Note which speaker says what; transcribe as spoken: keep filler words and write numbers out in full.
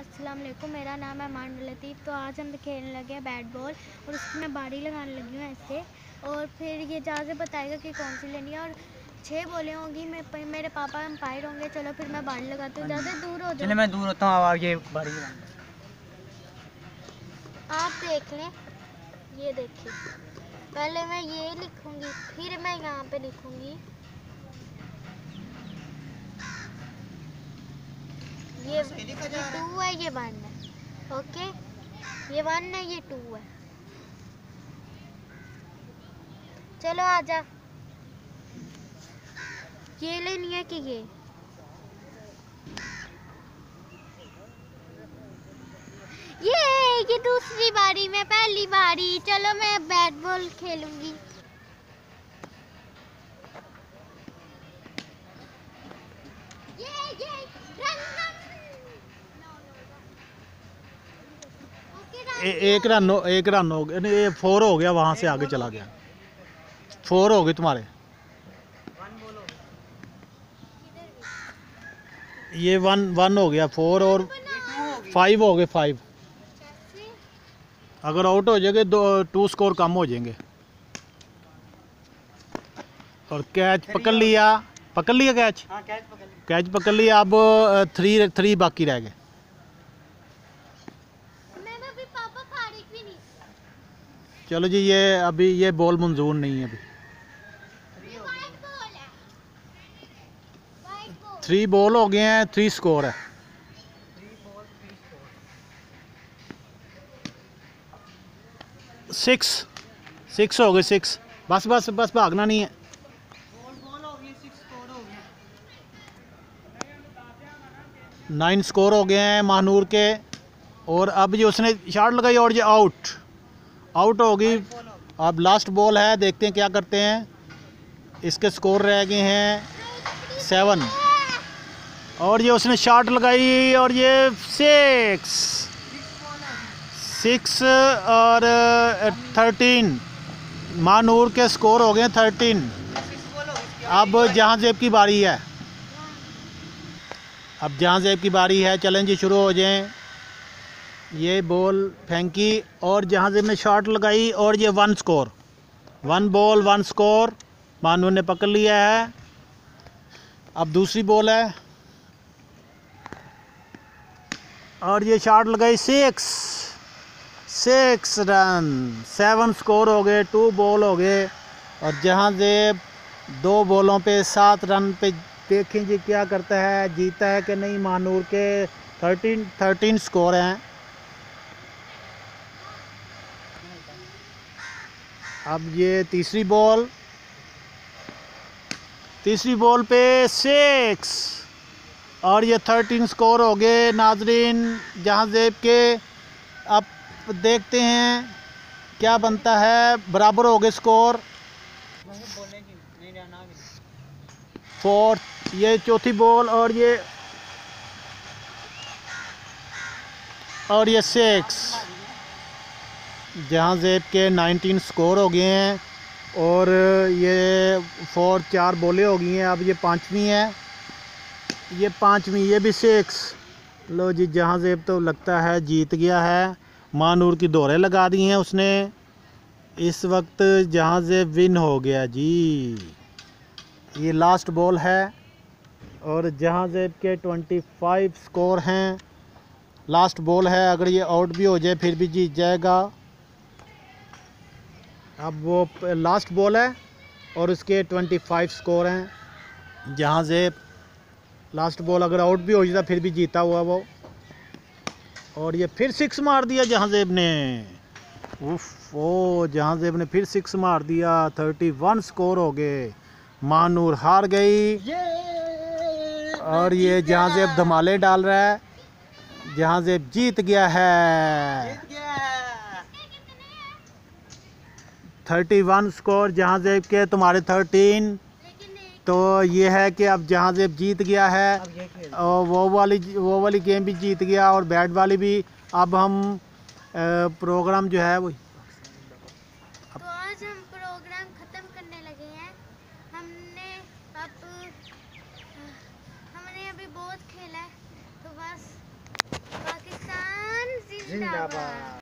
Speaker 1: अस्सलाम वालेकुम, मेरा नाम है मान लतीफ़। तो आज हम खेलने लगे हैं बैट बॉल और उसकी मैं बाड़ी लगाने लगी हूँ ऐसे, और फिर ये जहाँ से बताएगा कि कौन सी लेनी है। और छः बॉलें होंगी, मैं मेरे पापा अंपायर होंगे। चलो फिर मैं बाड़ी लगाती हूँ, ज़्यादा दूर हो जाओ।
Speaker 2: मैं दूर होता हूँ, आप ये बाड़ी
Speaker 1: आप देख लें, ये देखिए, पहले मैं ये लिखूँगी, फिर मैं यहाँ पे लिखूँगी ये टू है, ये वन है। ओके, ये वन है, ये टू है। चलो आजा, ये लेनी है कि ये ये ये दूसरी बारी में पहली बारी। चलो मैं बैट बॉल खेलूंगी। ये ये रन रन।
Speaker 3: ए, एक रन एक रन हो गया, नहीं ये फोर हो गया, वहां से आगे चला गया। फोर हो गए तुम्हारे, ये वन वन हो गया, फोर और फाइव हो गए, फाइव। अगर आउट हो जाएंगे दो, टू स्कोर कम हो जाएंगे। और कैच पकड़ लिया, पकड़ लिया कैच, कैच पकड़ लिया। अब थ्री थ्री बाकी रह गए। चलो जी, ये अभी ये बॉल मंजूर नहीं है। अभी थ्री बॉल हो गए हैं, थ्री स्कोर है। सिक्स सिक्स हो गए, सिक्स। बस बस बस भागना नहीं है। नाइन स्कोर हो गए हैं महानूर के। और अब ये उसने शॉट लगाई और ये आउट आउट होगी। अब लास्ट बॉल है, देखते हैं क्या करते हैं। इसके स्कोर रह गए हैं सेवन। और ये उसने शॉट लगाई और ये सिक्स सिक्स और थर्टीन। महानूर के स्कोर हो गए थर्टीन। अब जहांजेब की बारी है, अब जहांजेब की बारी है। चैलेंज शुरू हो जाएं। ये बॉल फेंकी और जहांजेब ने शॉट लगाई और ये one score, one ball one score. Mahnoor ने पकड़ लिया है। अब दूसरी बॉल है और ये शॉट लगाई, six six run, seven score हो गए, टू बॉल हो गए। और जहांजेब दो बॉलों पे सात रन पे, देखें जी क्या करता है, जीता है कि नहीं। महानूर के थर्टीन थर्टीन स्कोर हैं। अब ये तीसरी बॉल, तीसरी बॉल पे सिक्स और ये थर्टीन स्कोर हो गए नाजरीन जहांजेब के। अब देखते हैं क्या बनता है। बराबर हो गए स्कोर, फोर्थ। ये चौथी बॉल और ये और ये सिक्स। जहांजेब के नाइनटीन स्कोर हो गए हैं और ये फोर चार बॉलें हो गई हैं। अब ये पांचवी है, ये पांचवी, ये भी सिक्स। लो जी, जहांजेब तो लगता है जीत गया है। महानूर की दौरे लगा दी हैं उसने। इस वक्त जहांजेब विन हो गया जी। ये लास्ट बॉल है और जहांजेब के पच्चीस स्कोर हैं। लास्ट बॉल है, अगर ये आउट भी हो जाए फिर भी जीत जाएगा। अब वो लास्ट बॉल है और उसके पच्चीस स्कोर हैं। जहांजेब लास्ट बॉल अगर आउट भी हो जाता फिर भी जीता हुआ वो। और ये फिर सिक्स मार दिया जहांजेब ने। उफ, ओ जहांजेब ने फिर सिक्स मार दिया। इकतीस स्कोर हो गए। महानूर हार गई और ये जहांजेब धमाले डाल रहा है। जहांजेब जीत गया है। इकतीस स्कोर जहांजेब के, तुम्हारे तेरह। तो ये है कि अब जहांजेब जीत गया है और वो वाली वो वाली गेम भी जीत गया और बैट वाली भी। अब हम प्रोग्राम जो है वो,
Speaker 1: तो आज हम प्रोग्राम ख़त्म करने लगे हैं। हमने अब हमने अभी बहुत खेला है, तो बस बाकी
Speaker 3: जिंदाबाद।